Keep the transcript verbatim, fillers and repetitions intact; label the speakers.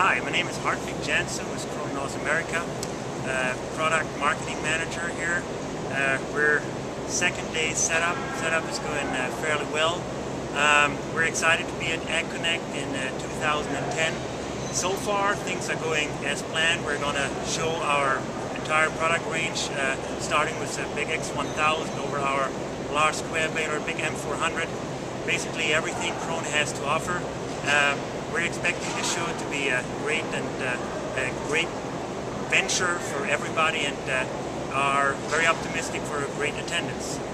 Speaker 1: Hi, my name is Hartwig Janssen with Krone North America, uh, product marketing manager here. Uh, we're second day setup. Setup is going uh, fairly well. Um, we're excited to be at A G CONNECT in uh, two thousand ten. So far, things are going as planned. We're going to show our entire product range, uh, starting with the big X one thousand over our large square baler, big M four hundred. Basically everything Krone has to offer. Um, we're expecting the show to be a great and uh, a great venture for everybody, and uh, are very optimistic for a great attendance.